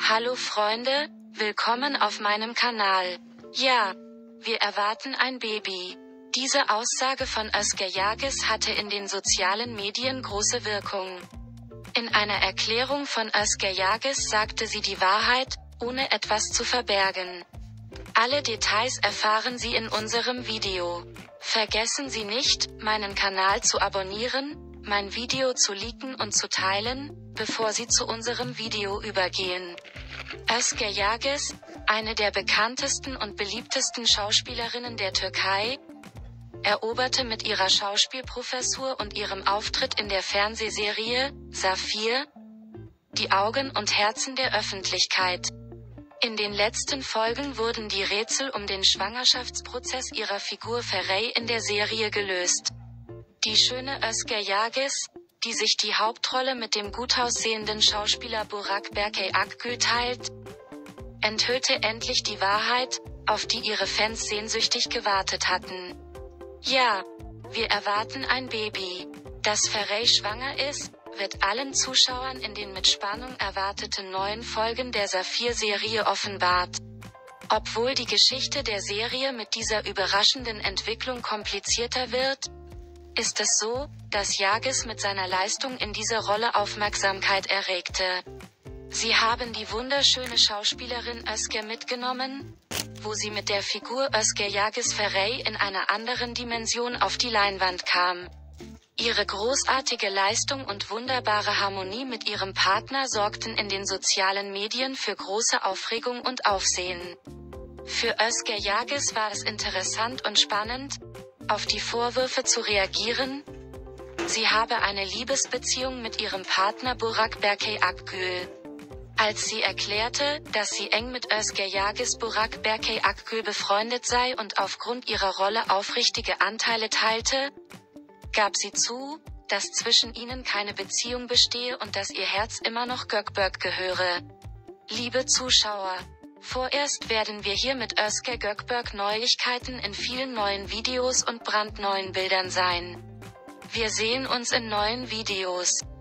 Hallo Freunde, willkommen auf meinem Kanal. Ja, wir erwarten ein Baby. Diese Aussage von Özge Yağız hatte in den sozialen Medien große Wirkung. In einer Erklärung von Özge Yağız sagte sie die Wahrheit, ohne etwas zu verbergen. Alle Details erfahren Sie in unserem Video. Vergessen Sie nicht, meinen Kanal zu abonnieren, mein Video zu liken und zu teilen, bevor Sie zu unserem Video übergehen. Özge Yağız, eine der bekanntesten und beliebtesten Schauspielerinnen der Türkei, eroberte mit ihrer Schauspielprofessur und ihrem Auftritt in der Fernsehserie Safir die Augen und Herzen der Öffentlichkeit. In den letzten Folgen wurden die Rätsel um den Schwangerschaftsprozess ihrer Figur Feray in der Serie gelöst. Die schöne Özge Yağız, die sich die Hauptrolle mit dem gut aussehenden Schauspieler Burak Berkay Akgül teilt, enthüllte endlich die Wahrheit, auf die ihre Fans sehnsüchtig gewartet hatten. Ja, wir erwarten ein Baby. Dass Feray schwanger ist, wird allen Zuschauern in den mit Spannung erwarteten neuen Folgen der Safir-Serie offenbart. Obwohl die Geschichte der Serie mit dieser überraschenden Entwicklung komplizierter wird, ist es so, dass Yağız mit seiner Leistung in dieser Rolle Aufmerksamkeit erregte. Sie haben die wunderschöne Schauspielerin Özge mitgenommen, wo sie mit der Figur Özge Yağız Feray in einer anderen Dimension auf die Leinwand kam. Ihre großartige Leistung und wunderbare Harmonie mit ihrem Partner sorgten in den sozialen Medien für große Aufregung und Aufsehen. Für Özge Yağız war es interessant und spannend, auf die Vorwürfe zu reagieren, sie habe eine Liebesbeziehung mit ihrem Partner Burak Berkay Akgül. Als sie erklärte, dass sie eng mit Özge Yağız Burak Berkay Akgül befreundet sei und aufgrund ihrer Rolle aufrichtige Anteile teilte, gab sie zu, dass zwischen ihnen keine Beziehung bestehe und dass ihr Herz immer noch Gökberk gehöre. Liebe Zuschauer, vorerst werden wir hier mit Özge Gökberk Neuigkeiten in vielen neuen Videos und brandneuen Bildern sein. Wir sehen uns in neuen Videos.